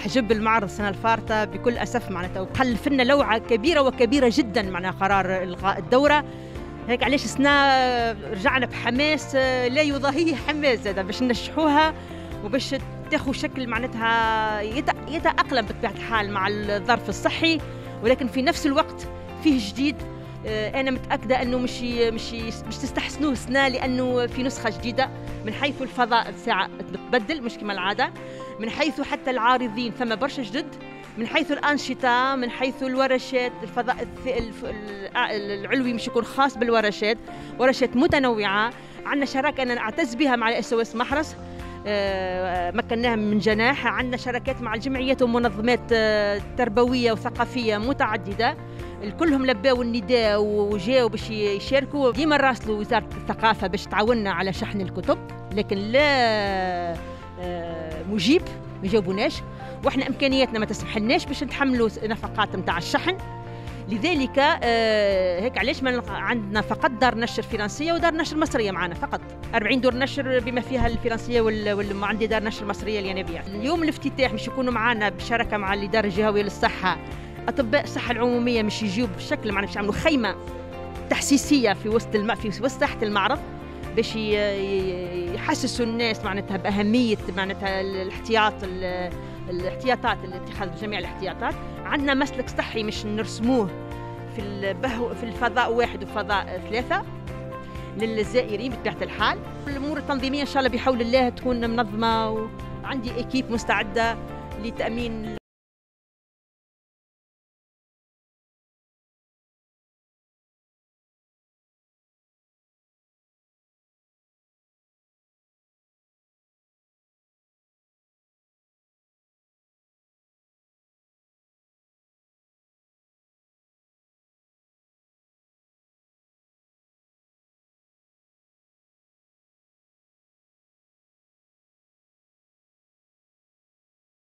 حجب المعرض السنة الفارطة بكل أسف معناتها، وخلف لنا لوعة كبيرة وكبيرة جدا معناها قرار إلغاء الدورة. هيك علاش السنة رجعنا بحماس لا يضاهيه حماس زادا باش ننجحوها وباش تاخذ شكل معناتها يتأقلم بطبيعة الحال مع الظرف الصحي، ولكن في نفس الوقت فيه جديد. أنا متأكدة أنه مش تستحسنوه السنة، لأنه في نسخة جديدة من حيث الفضاء الساعة تتبدل مش كما العادة، من حيث حتى العارضين ثم برشا جدد، من حيث الأنشطة، من حيث الورشات. الفضاء العلوي مش يكون خاص بالورشات، ورشات متنوعة. عندنا شراكة أنا أعتز بها مع SOS محرس، مكناها من جناح. عندنا شراكات مع الجمعيات ومنظمات تربوية وثقافية متعددة، الكلهم لباوا النداء وجاوا باش يشاركوا. ديما نراسلوا وزارة الثقافة باش تعاوننا على شحن الكتب، لكن لا مجيب ما يجاوبوناش، واحنا امكانياتنا ما تسمحلناش باش نتحملوا نفقات نتاع الشحن. لذلك هيك علاش ما عندنا فقط دار نشر فرنسيه ودار نشر مصريه معنا فقط 40 دور نشر بما فيها الفرنسيه عندي دار نشر مصريه الينابيع. اليوم الافتتاح مش يكونوا معنا بشراكه مع الاداره الجهويه للصحه، اطباء الصحه العموميه مش يجيوا بشكل معنا، مش يعملوا خيمه تحسيسيه في وسط ساحه المعرض باش يحسسوا الناس معناتها باهميه معناتها الاحتياطات الاتخاذ جميع الاحتياطات. عندنا مسلك صحي مش نرسموه في الفضاء 1 وفضاء 3 للزائرين بطبيعة الحال. الأمور التنظيمية إن شاء الله بحول الله تكون منظمة، وعندي إكيب مستعدة لتأمين